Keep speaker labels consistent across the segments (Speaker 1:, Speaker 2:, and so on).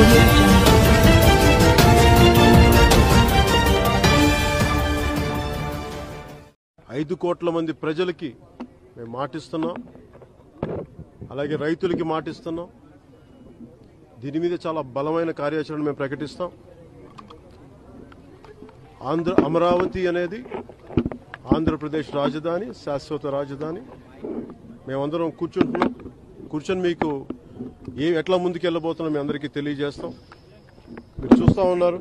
Speaker 1: Audio Jungle.
Speaker 2: 5 కోట్ల మంది ప్రజలకి మేము మాటిస్తున్నాం, అలాగే రైతులకి మాటిస్తున్నాం. దీని మీద చాలా బలమైన కార్యాచరణ మేము ప్రకటిస్తాం. అమరావతి అనేది ఆంధ్రప్రదేశ్ రాజధాని, శాశ్వత రాజధాని. మేమందరం కూర్చొని మీకు ఎట్లా ముందుకు వెళ్ళబోతున్నాం మీ అందరికీ తెలియజేస్తాం. మీరు చూస్తూ ఉన్నారు,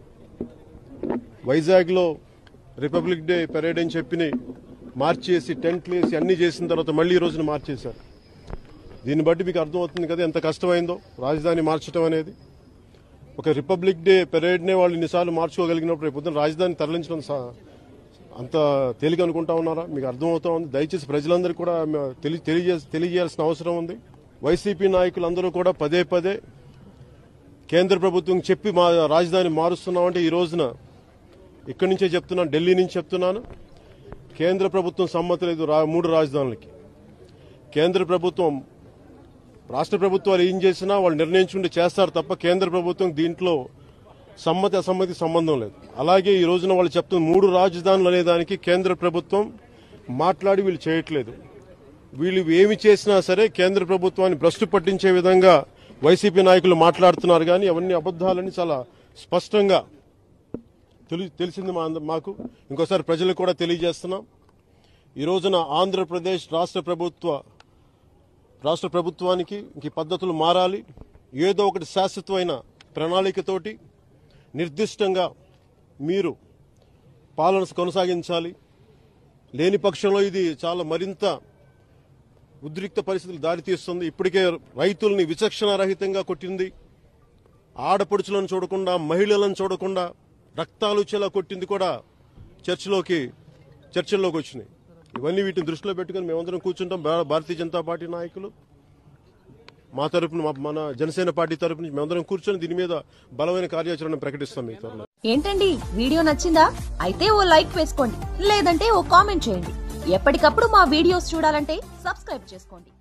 Speaker 2: వైజాగ్లో రిపబ్లిక్ డే పెరేడ్ అని చెప్పి మార్చేసి టెంట్లు వేసి అన్ని చేసిన తర్వాత మళ్ళీ ఈ రోజున మార్చేశారు. దీన్ని బట్టి మీకు అర్థమవుతుంది కదా ఎంత కష్టమైందో రాజధాని మార్చడం అనేది. ఒక రిపబ్లిక్ డే పెరేడ్నే వాళ్ళు ఇన్నిసార్లు మార్చుకోగలిగినప్పుడు రేపు పొద్దున రాజధాని తరలించడం అంత తేలిక అనుకుంటా ఉన్నారా? మీకు అర్థమవుతా ఉంది. దయచేసి ప్రజలందరికీ కూడా తెలియజేయాల్సిన అవసరం ఉంది. వైసీపీ నాయకులందరూ కూడా పదే పదే కేంద్ర ప్రభుత్వం చెప్పి మా రాజధాని మారుస్తున్నామంటే ఈ రోజున ఇక్కడి నుంచే చెప్తున్నాను, ఢిల్లీ నుంచి చెప్తున్నాను, కేంద్ర ప్రభుత్వం సమ్మతి లేదు 3 రాజధానులకి. కేంద్ర ప్రభుత్వం, రాష్ట్ర ప్రభుత్వాలు ఏం చేసినా వాళ్ళు నిర్ణయించుకుంటే చేస్తారు తప్ప కేంద్ర ప్రభుత్వం దీంట్లో సమ్మతి అసమ్మతి సంబంధం లేదు. అలాగే ఈ రోజున వాళ్ళు చెప్తున్న 3 రాజధానులు అనేదానికి కేంద్ర ప్రభుత్వం మాట్లాడి వీళ్ళు చేయట్లేదు. వీళ్ళు ఏమి చేసినా సరే కేంద్ర ప్రభుత్వాన్ని భ్రష్టు పట్టించే విధంగా వైసీపీ నాయకులు మాట్లాడుతున్నారు. కానీ అవన్నీ అబద్దాలని చాలా స్పష్టంగా తెలిసింది మాకు. ఇంకోసారి ప్రజలకు కూడా తెలియజేస్తున్నాం. ఈ రోజున ఆంధ్రప్రదేశ్ రాష్ట్ర ప్రభుత్వానికి ఇంక పద్ధతులు మారాలి. ఏదో ఒకటి శాశ్వతమైన ప్రణాళికతోటి నిర్దిష్టంగా మీరు పాలన కొనసాగించాలి. లేని పక్షంలో ఇది చాలా మరింత ఉద్రిక్త పరిస్థితులు దారితీస్తుంది. ఇప్పటికే రైతుల్ని విచక్షణారహితంగా కొట్టింది, ఆడపడుచులను చూడకుండా, మహిళలను చూడకుండా రక్తాలు చెలా కొట్టింది కూడా చర్చల్లోకి వచ్చినాయి. ఇవన్నీ వీటిని దృష్టిలో పెట్టుకుని మేమందరం కూర్చుంటాం. భారతీయ జనతా పార్టీ నాయకులు మా తరపున, మన జనసేన పార్టీ తరపు నుంచి మేమందరం కూర్చొని దీని మీద బలమైన కార్యాచరణ ప్రకటిస్తాం. మీ త్వరలో
Speaker 3: ఏంటండి, వీడియో నచ్చిందా? అయితే ఓ లైక్ వేసుకోండి, లేదంటే ఓ కామెంట్ చేయండి. ఎప్పటికప్పుడు మా వీడియోస్ చూడాలంటే సబ్స్క్రైబ్ చేసుకోండి.